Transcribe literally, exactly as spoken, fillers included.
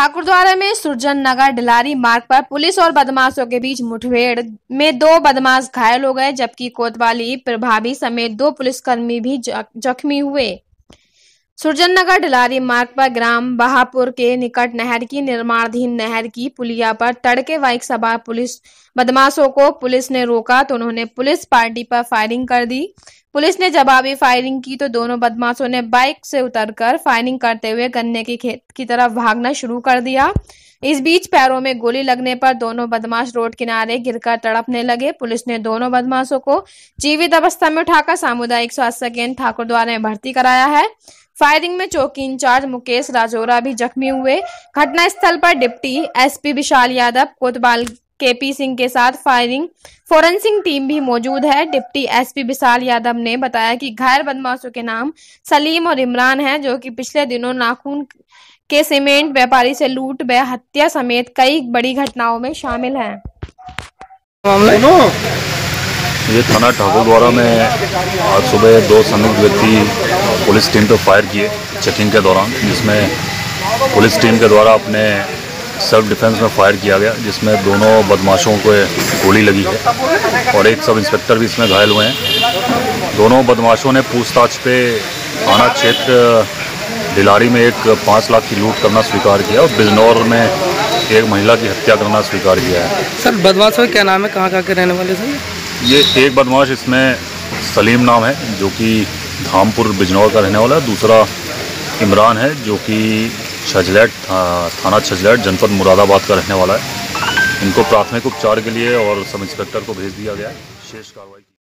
ठाकुरद्वारा में सुरजन नगर डिलारी मार्ग पर पुलिस और बदमाशों के बीच मुठभेड़ में दो बदमाश घायल हो गए, जबकि कोतवाली प्रभारी समेत दो पुलिसकर्मी भी जख्मी हुए। सुरजन नगर डिलारी मार्ग पर ग्राम बहापुर के निकट नहर की निर्माणाधीन नहर की पुलिया पर तड़के बाइक सवार पुलिस बदमाशों को पुलिस ने रोका तो उन्होंने पुलिस पार्टी पर फायरिंग कर दी। पुलिस ने जवाबी फायरिंग की तो दोनों बदमाशों ने बाइक से उतरकर फायरिंग करते हुए गन्ने के खेत की तरफ भागना शुरू कर दिया। इस बीच पैरों में गोली लगने पर दोनों बदमाश रोड किनारे गिरकर तड़पने लगे। पुलिस ने दोनों बदमाशों को जीवित अवस्था में उठाकर सामुदायिक स्वास्थ्य केंद्र ठाकुरद्वारा में भर्ती कराया है। फायरिंग में चौकी इंचार्ज मुकेश राजौरा भी जख्मी हुए। घटनास्थल पर डिप्टी एसपी विशाल यादव, कोतवाल केपी सिंह के साथ फायरिंग फोरेंसिक टीम भी मौजूद है। डिप्टी एसपी विशाल यादव ने बताया कि घायल बदमाशों के नाम सलीम और इमरान हैं, जो कि पिछले दिनों नाखून के सीमेंट व्यापारी से लूट व हत्या समेत कई बड़ी घटनाओं में शामिल हैं। ये थाना ठाकुरद्वारा में आज सुबह दो संदिग्ध व्यक्ति पुलिस टीम पर फायर किए चेकिंग के दौरान, जिसमें पुलिस टीम के द्वारा अपने सेल्फ डिफेंस में फायर किया गया, जिसमें दोनों बदमाशों को गोली लगी है और एक सब इंस्पेक्टर भी इसमें घायल हुए हैं। दोनों बदमाशों ने पूछताछ पे थाना क्षेत्र डिलारी में एक पाँच लाख की लूट करना स्वीकार किया और बिजनौर में एक महिला की हत्या करना स्वीकार किया है। सर बदमाशों का क्या नाम है, कहाँ कहाँ के रहने वाले सर? ये एक बदमाश इसमें सलीम नाम है, जो कि धामपुर बिजनौर का रहने वाला है। दूसरा इमरान है, जो कि छजलैट थाना छजलैट जनपद मुरादाबाद का रहने वाला है। इनको प्राथमिक उपचार के लिए और सब इंस्पेक्टर को भेज दिया गया है। शेष कार्रवाई